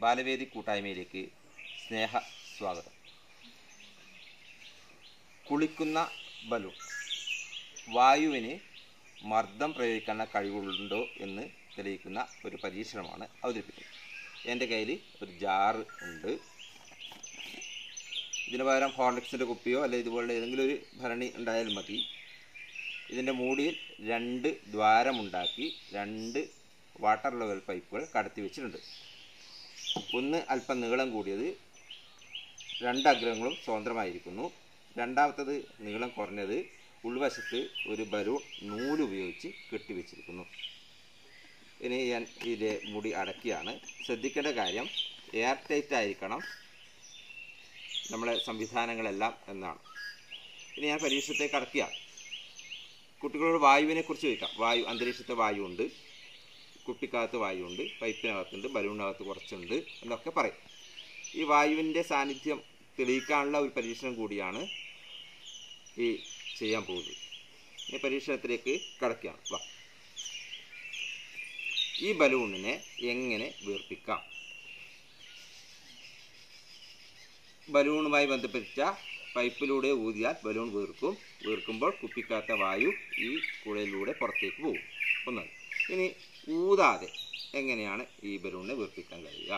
ബാലവേദി കൂട്ടായ്മയിലേക്ക് സ്നേഹ സ്വാഗതം. കുളിക്കുന്ന ബലൂൺ വായുവിന് മർദ്ദം പ്രയോഗിക്കാനുള്ള കഴിവുണ്ടോ എന്ന് തെളിയിക്കുന്ന ഒരു പരീക്ഷണമാണ് അവതരിപ്പിക്കുന്നത്. എൻ്റെ കയ്യിൽ ഒരു ജാറ് ഉണ്ട്. ഇതിന് പകരം ഹോർലിക്സിൻ്റെ കുപ്പിയോ അല്ലെങ്കിൽ ഇതുപോലുള്ള ഏതെങ്കിലും ഒരു ഭരണി ഉണ്ടായാലും മതി. ഇതിൻ്റെ മൂടിയിൽ 2 ദ്വാരമുണ്ടാക്കി 2 വാട്ടർ ലെവൽ പൈപ്പുകൾ കടത്തി വെച്ചിട്ടുണ്ട്. ഒന്ന് അല്പം നീളം കൂടിയത്, 2 അഗ്രങ്ങളും സ്വതന്ത്രമായിരിക്കുന്നു. രണ്ടാമത്തത് നീളം കുറഞ്ഞത് ഉൾവശത്ത് ഒരു ബലൂൺ നൂലുപയോഗിച്ച് കെട്ടിവെച്ചിരിക്കുന്നു. ഇനി ഞാൻ ഇതിൻ്റെ മുടി അടക്കിയാണ്. ശ്രദ്ധിക്കേണ്ട കാര്യം എയർ ടൈറ്റ് ആയിരിക്കണം നമ്മളെ സംവിധാനങ്ങളെല്ലാം എന്നാണ്. ഇനി ഞാൻ പരീക്ഷണത്തേക്ക് അടക്കിയാണ്. കുട്ടികളോട് വായുവിനെ കുറിച്ച് ചോദിക്കാം. അന്തരീക്ഷത്തെ വായു ഉണ്ട്, കുപ്പിക്കകത്ത് വായു ഉണ്ട്, പൈപ്പിനകത്തുണ്ട്, ബലൂണിനകത്ത് കുറച്ചുണ്ട് എന്നൊക്കെ പറയും. ഈ വായുവിൻ്റെ സാന്നിധ്യം തെളിയിക്കാനുള്ള ഒരു പരീക്ഷണം കൂടിയാണ് ഈ ചെയ്യാൻ പോകുന്നത്. ഈ പരീക്ഷണത്തിലേക്ക് കടക്കുകയാണ്. വാ, ഈ ബലൂണിനെ എങ്ങനെ വീർപ്പിക്കാം? ബലൂണുമായി ബന്ധപ്പെട്ട പൈപ്പിലൂടെ ഊതിയാൽ ബലൂൺ വീർക്കുമ്പോൾ കുപ്പിക്കകത്ത വായു ഈ കുഴലിലൂടെ പുറത്തേക്ക് പോകും. ഒന്നത്. ഇനി ഊതാതെ എങ്ങനെയാണ് ഈ ബലൂണിനെ വീർപ്പിക്കാൻ കഴിയുക?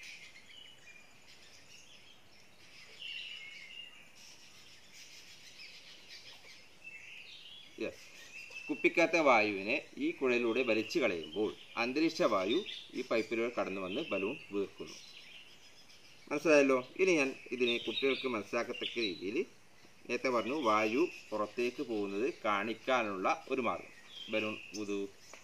കുപ്പിക്കകത്തെ വായുവിനെ ഈ കുഴലിലൂടെ വലിച്ചു കളയുമ്പോൾ അന്തരീക്ഷ വായു ഈ പൈപ്പിലൂടെ കടന്നു വന്ന് ബലൂൺ വീർക്കുന്നു. മനസ്സിലായല്ലോ? ഇനി ഞാൻ ഇതിനെ കുട്ടികൾക്ക് മനസ്സിലാക്കത്തക്ക രീതിയിൽ നേരത്തെ പറഞ്ഞു, വായു പുറത്തേക്ക് പോകുന്നത് കാണിക്കാനുള്ള ഒരു മാർഗം. ബലൂൺ ഊതു.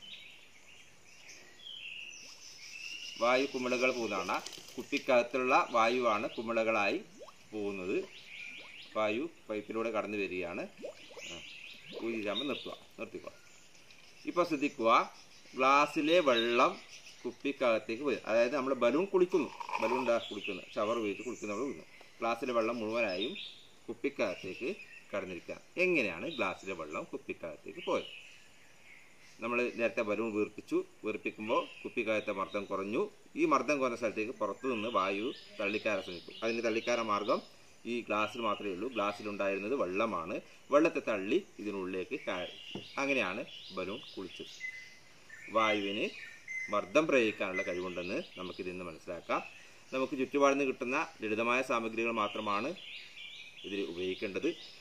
വായു കുമിളകൾ പോകുന്നതാണ്. കുപ്പിക്കകത്തുള്ള വായുവാണ് കുമിളകളായി പോകുന്നത്. വായു പൈപ്പിലൂടെ കടന്നു വരികയാണ്. ഊതിരാകുമ്പോൾ നിർത്തിക്കുക. ഇപ്പോൾ ശ്രദ്ധിക്കുക, ഗ്ലാസ്സിലെ വെള്ളം കുപ്പിക്കകത്തേക്ക് വരും. അതായത് നമ്മൾ ബലൂൺ കുളിക്കുന്നു, ഷവർ ഉപയോഗിച്ച് കുളിക്കുന്ന ഗ്ലാസ്സിലെ വെള്ളം മുഴുവനായും കുപ്പിക്കകത്തേക്ക് കടന്നിരിക്കുക. എങ്ങനെയാണ് ഗ്ലാസ്സിലെ വെള്ളം കുപ്പിക്കകത്തേക്ക് പോയത്? നമ്മൾ നേരത്തെ ബലൂൺ വീർപ്പിക്കുമ്പോൾ കുപ്പിക്കകത്തെ മർദ്ദം കുറഞ്ഞു. ഈ മർദ്ദം കുറഞ്ഞ സ്ഥലത്തേക്ക് പുറത്തു നിന്ന് വായു തള്ളിക്കയറാൻ ശ്രമിക്കും. അതിന് തള്ളിക്കയറാൻ മാർഗം ഈ ഗ്ലാസ്സിൽ മാത്രമേ ഉള്ളൂ. ഗ്ലാസ്സിലുണ്ടായിരുന്നത് വെള്ളമാണ്. വെള്ളത്തെ തള്ളി ഇതിനുള്ളിലേക്ക് കയറി. അങ്ങനെയാണ് ബലൂൺ കുളിച്ചത്. വായുവിന് മർദ്ദം പ്രയോഗിക്കാനുള്ള കഴിവുണ്ടെന്ന് നമുക്കിതിൽ നിന്ന് മനസ്സിലാക്കാം. നമുക്ക് ചുറ്റുപാടുന്ന് കിട്ടുന്ന ലളിതമായ സാമഗ്രികൾ മാത്രമാണ് ഇതിൽ ഉപയോഗിക്കേണ്ടത്.